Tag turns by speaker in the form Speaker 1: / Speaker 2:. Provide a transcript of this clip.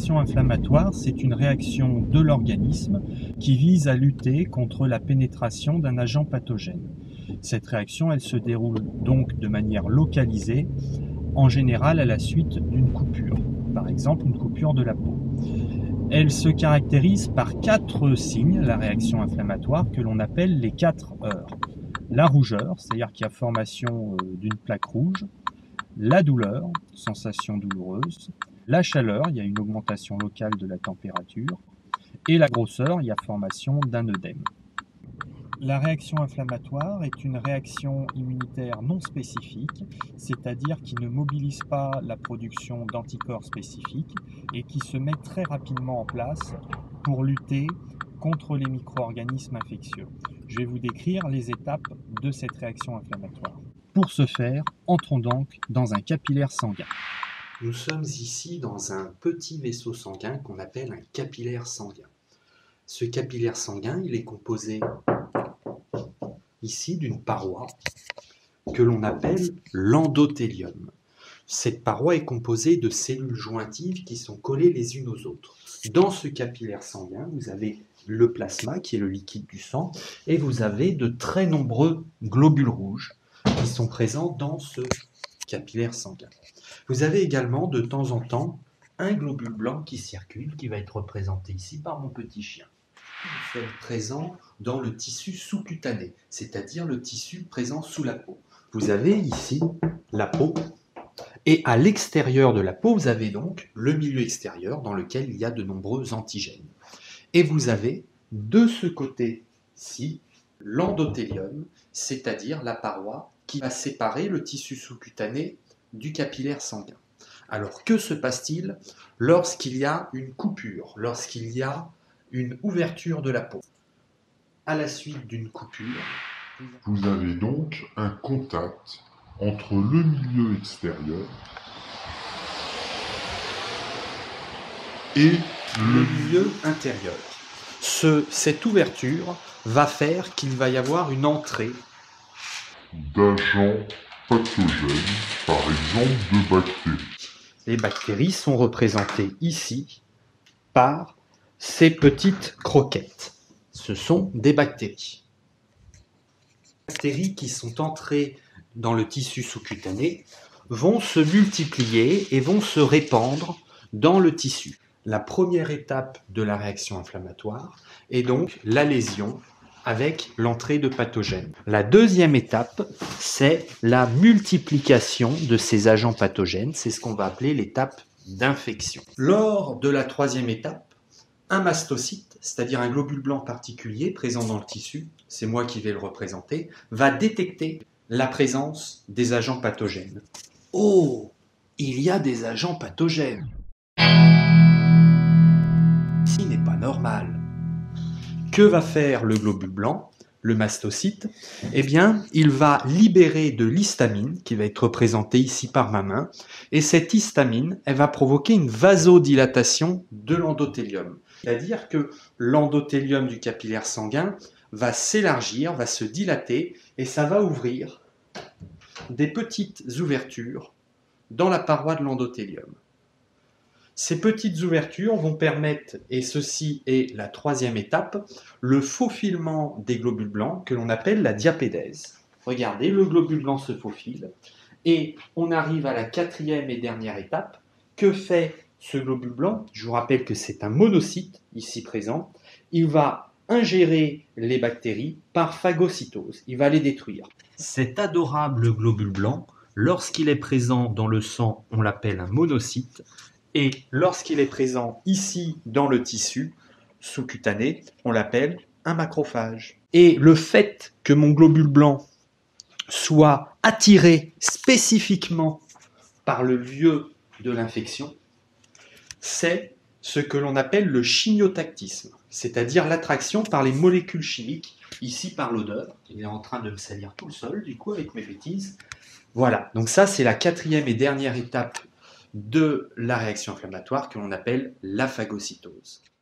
Speaker 1: réaction inflammatoire, c'est une réaction de l'organisme qui vise à lutter contre la pénétration d'un agent pathogène. Cette réaction, elle se déroule donc de manière localisée, en général à la suite d'une coupure, par exemple une coupure de la peau. Elle se caractérise par 4 signes, la réaction inflammatoire, que l'on appelle les 4 heures. La rougeur, c'est-à-dire qu'il y a formation d'une plaque rouge. La douleur, sensation douloureuse. La chaleur, il y a une augmentation locale de la température. Et la grosseur, il y a formation d'un œdème. La réaction inflammatoire est une réaction immunitaire non spécifique, c'est-à-dire qui ne mobilise pas la production d'anticorps spécifiques et qui se met très rapidement en place pour lutter contre les micro-organismes infectieux. Je vais vous décrire les étapes de cette réaction inflammatoire. Pour ce faire, entrons donc dans un capillaire sanguin.
Speaker 2: Nous sommes ici dans un petit vaisseau sanguin qu'on appelle un capillaire sanguin. Ce capillaire sanguin, il est composé ici d'une paroi que l'on appelle l'endothélium. Cette paroi est composée de cellules jointives qui sont collées les unes aux autres. Dans ce capillaire sanguin, vous avez le plasma qui est le liquide du sang et vous avez de très nombreux globules rouges qui sont présents dans ce capillaire sanguin. Vous avez également de temps en temps un globule blanc qui circule, qui va être représenté ici par mon petit chien. Nous sommes présents dans le tissu sous-cutané, c'est-à-dire le tissu présent sous la peau. Vous avez ici la peau, et à l'extérieur de la peau, vous avez donc le milieu extérieur dans lequel il y a de nombreux antigènes. Et vous avez de ce côté-ci l'endothélium, c'est-à-dire la paroi qui va séparer le tissu sous-cutané du capillaire sanguin. Alors que se passe-t-il lorsqu'il y a une coupure, lorsqu'il y a une ouverture de la peau? À la suite d'une coupure,
Speaker 3: vous avez donc un contact entre le milieu extérieur et
Speaker 2: le milieu intérieur. Cette ouverture va faire qu'il va y avoir une entrée
Speaker 3: d'agents pathogènes, par exemple de bactéries.
Speaker 2: Les bactéries sont représentées ici par ces petites croquettes. Ce sont des bactéries. Les bactéries qui sont entrées dans le tissu sous-cutané vont se multiplier et vont se répandre dans le tissu. La première étape de la réaction inflammatoire est donc la lésion avec l'entrée de pathogènes. La deuxième étape, c'est la multiplication de ces agents pathogènes. C'est ce qu'on va appeler l'étape d'infection. Lors de la troisième étape, un mastocyte, c'est-à-dire un globule blanc particulier présent dans le tissu, c'est moi qui vais le représenter, va détecter la présence des agents pathogènes. Oh, il y a des agents pathogènes. Ceci n'est pas normal. Que va faire le globule blanc, le mastocyte? Eh bien, il va libérer de l'histamine, qui va être représentée ici par ma main, et cette histamine, elle va provoquer une vasodilatation de l'endothélium. C'est-à-dire que l'endothélium du capillaire sanguin va s'élargir, va se dilater, et ça va ouvrir des petites ouvertures dans la paroi de l'endothélium. Ces petites ouvertures vont permettre, et ceci est la troisième étape, le faufilement des globules blancs que l'on appelle la diapédèse. Regardez, le globule blanc se faufile et on arrive à la quatrième et dernière étape. Que fait ce globule blanc? Je vous rappelle que c'est un monocyte ici présent. Il va ingérer les bactéries par phagocytose. Il va les détruire. Cet adorable globule blanc, lorsqu'il est présent dans le sang, on l'appelle un monocyte. Et lorsqu'il est présent ici dans le tissu sous-cutané, on l'appelle un macrophage. Et le fait que mon globule blanc soit attiré spécifiquement par le lieu de l'infection, c'est ce que l'on appelle le chimiotactisme, c'est-à-dire l'attraction par les molécules chimiques, ici par l'odeur. Il est en train de me salir tout le sol, du coup, avec mes bêtises. Voilà, donc ça, c'est la quatrième et dernière étape de la réaction inflammatoire que l'on appelle la phagocytose.